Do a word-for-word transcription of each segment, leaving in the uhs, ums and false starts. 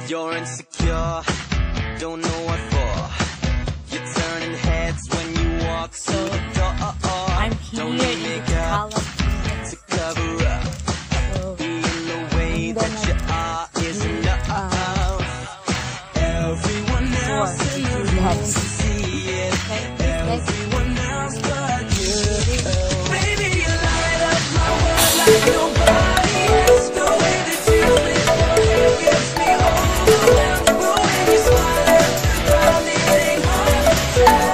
You're insecure, don't know what for. You're turning heads when you walk through the door. I'm here don't in make the up to cover up. Being the way that you are is enough. Everyone else in the room can see it. Everyone else but you. Baby, you light up my world like nobody else. The way that you live, it gets me overwhelmed. The way you smile, probably ain't hard to tell.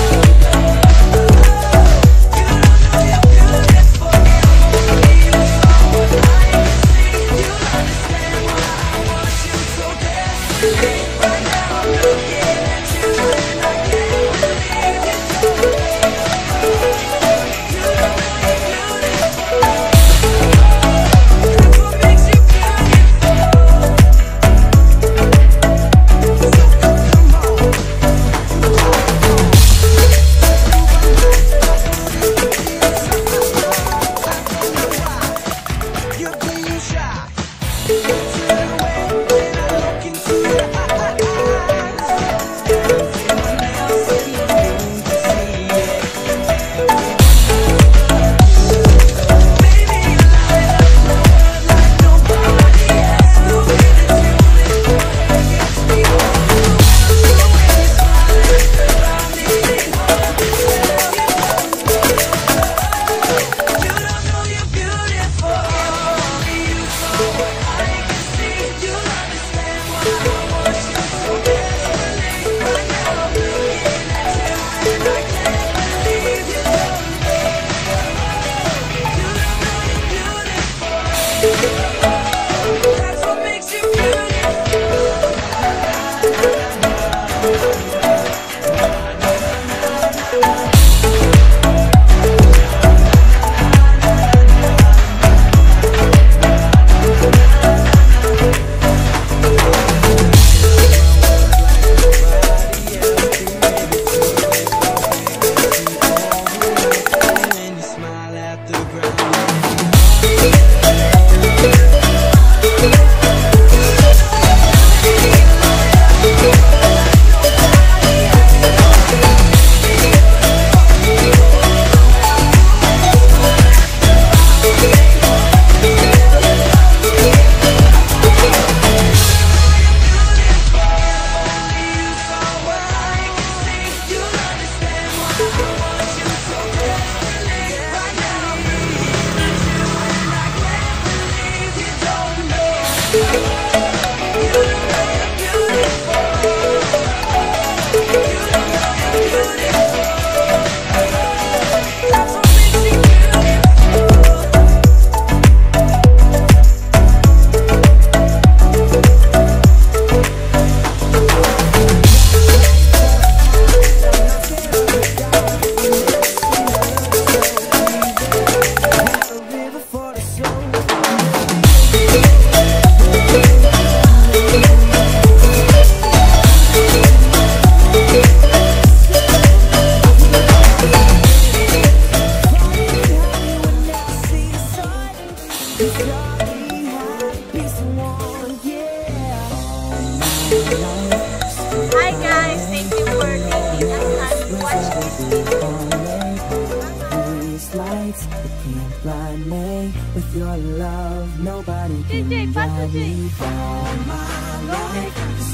You don't know you're beautiful. Only you saw what I can see. You'll understand why I want you so desperately. Right now I'm looking at you and I can't believe you told me. You don't know you're beautiful. That's what makes you beautiful. So come on. You're being shy. You turn away when I look into your eyes. Everyone else in the room can see it. Baby, you light up my world like nobody else. The way that you live, it gets me overwhelmed. The way you smile, probably ain't hard to tell. You don't know you're beautiful. Only you saw what I can see. You'll understand why I want you so desperately. Right now I'm looking at you and I can't believe you told me. You don't know you're beautiful. That's what makes you beautiful. When you smile at the ground. Hi guys, thank you for taking the time to watch this video. These lights, they can't blind me. With your love, nobody can D J, pass the blind J. me. All my life,